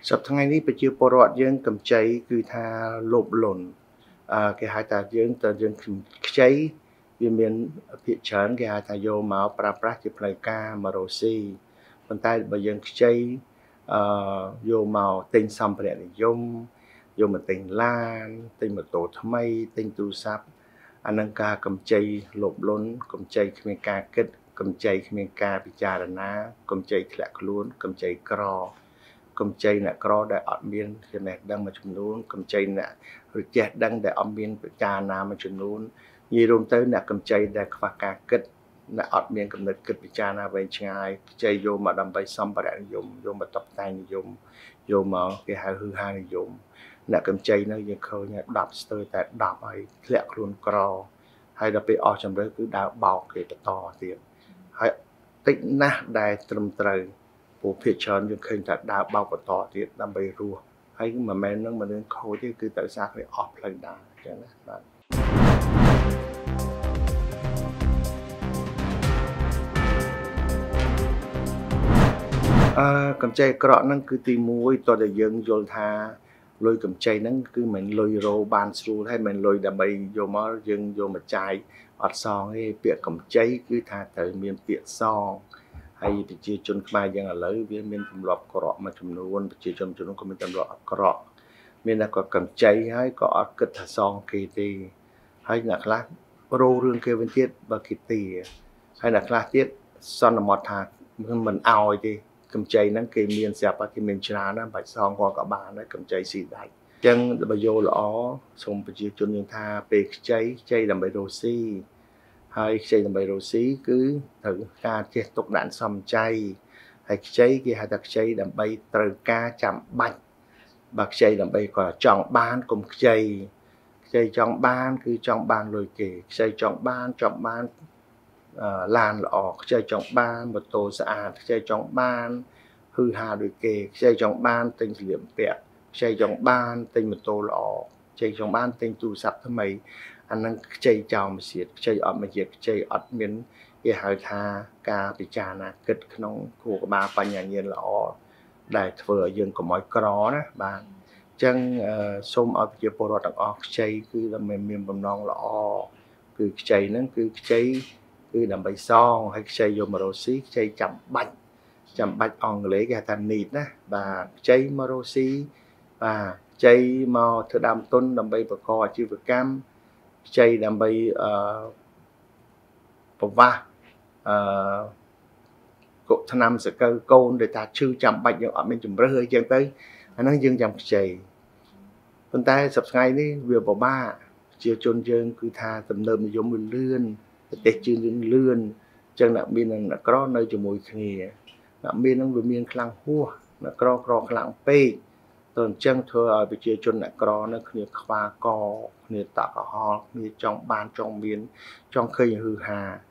សប្តាហ៍ថ្ងៃនេះប្រជាពលរដ្ឋយើងកម្ចីគឺថាលោភលន់គេហៅថាយើងខ្ចីវាមានភាគច្រើនគេហៅថាយកមកប្រើប្រាស់ជាផ្លូវការមករកស៊ីប៉ុន្តែបើយើងខ្ចីយកមកទិញសម្ភារៈនិយមយកមកទិញឡានទិញម៉ូតូថ្មីទិញទូរស័ព្ទអានឹងការកម្ចីលោភលន់កម្ចីគ្មានការគិតកម្ចីគ្មានការពិចារណាកម្ចីធ្លាក់ខ្លួនកម្ចីក្រកម្ចីអ្នកក្រដែលអត់មានចំណេះដឹងមួយចំនួនកម្ចីអ្នករចេះដឹងដែលអត់មានពិចារណាមួយចំនួននិយាយរួមទៅអ្នកកម្ចីដែលខ្វះការគិតអ្នកអត់មានគំនិតគិតពិចារណាវែងឆ្ងាយខ្ចីយកមកដើម្បីសម្ភារៈនិយមយកមកតុបតែងនិយមយកមកគេហៅហឺហានិយមអ្នកកម្ចីនៅយើងឃើញ10ស្ទើរតែ10ហើយធ្លាក់ខ្លួនក្រហើយដល់ពេលអស់ជំរឿគឺដើរបោកគេបន្តទៀតហើយតិចណាស់ដែលត្រឹមត្រូវព្រោះភាគច្រើនយើងឃើញថាដើរបោកបន្តទៀតដើម្បីរស់ហើយមិនមែននឹងមនុស្សខូចទេគឺដោយសារគេអស់ផ្លូវដើរអញ្ចឹងណាបាទកម្ចីអាក្រក់ហ្នឹងគឺទី1តើយើងយល់ថាលុយកម្ចីហ្នឹងគឺមិនលុយរោបានស្រួលហើយមិនលុយដើម្បីយកមកយើងយកមកចាយអត់សងទេពាក្យកម្ចីគឺថាត្រូវមានពាក្យសងហើយប្រជាជនខ្មែរយើងឥឡូវវាមានទម្លាប់ក្រក់មួយចំនួនប្រជាជនចំនួនក៏មានទម្លាប់អាក្រក់មានតែគាត់កម្ចីហើយក៏អត់គិតថាសងគេទេហើយអ្នកខ្លះរោរឿងគេវិញទៀតបើគេទីហើយអ្នកខ្លះទៀតសន្មត់ថាមិនអោយទេកម្ចីហ្នឹងគេមានស្រាប់តែគេមានច្រើនណាស់បាច់សងគាត់ក៏បានដែរកម្ចីស៊ីដាច់អញ្ចឹងបើយកល្អសូមប្រជាជនយើងថាពេលខ្ចីដើម្បីរកស៊ីហើយខ្ចីដើម្បីរកស៊ីគឺត្រូវការចេះទុកដាក់សំចៃហើយខ្ចីគេហៅថាខ្ចីដើម្បីត្រូវការចាំបាច់បើខ្ចីដើម្បីគាត់ចង់បានកុំខ្ចីចង់បានគឺចង់បានលុយគេខ្ចីចង់បានឡានល្អខ្ចីចង់បានម៉ូតូស្អាតខ្ចីចង់បានហឺហាដូចគេខ្ចីចង់បានទិញសម្លៀកបំពាក់ខ្ចីចង់បានទិញម៉ូតូល្អខ្ចីចង់បានទិញទូរស័ព្ទថ្មីអានឹងខ្ចីចោលមួយទៀតខ្ចីអត់មកទៀតខ្ចីអត់មានគេហៅថាការពិចារណាគិតក្នុងគោលការណ៍បញ្ញាញាណល្អដែលធ្វើឲ្យយើងកុំឲ្យក្រណាបាទអញ្ចឹងសូមឲ្យប្រជាពលរដ្ឋទាំងអស់ខ្ចីគឺដើម្បីមានបំណងល្អគឺខ្ចីហ្នឹងគឺខ្ចីគឺដើម្បីសងហើយខ្ចីយកម្រោស៊ីខ្ចីចាំបាច់អង់គ្លេសគេហៅថា need ណាបាទខ្ចីមករោស៊ីបាទខ្ចីមកធ្វើដើមទុនដើម្បីបង្កអាជីវកម្មខ្ចីដើម្បីប្រវាស់កុថ្នាំសកលកូនដែលថាឈឺចាំបាច់យើងអត់មានជំរើសអីចឹងទៅអាហ្នឹងយើងចាំខ្ចីប៉ុន្តែសប្តាហ៍ថ្ងៃនេះវាពិបាកជាជនយើងគឺថាទំនើបនិយមវាលឿនប្រទេសជឿនលឿនអញ្ចឹងអ្នកមាននិងអ្នកក្រនៅជាមួយគ្នាអ្នកមាននឹងវាមានខ្លាំងហួសអ្នកក្រខ្លាំងពេកទៅអញ្ចឹងធ្វើឲ្យប្រជាជនអ្នកក្រនៅគ្នាខ្វាកគ្នាតក់កុហកគ្នាចង់បានចង់មានចង់ឃើញហឺហា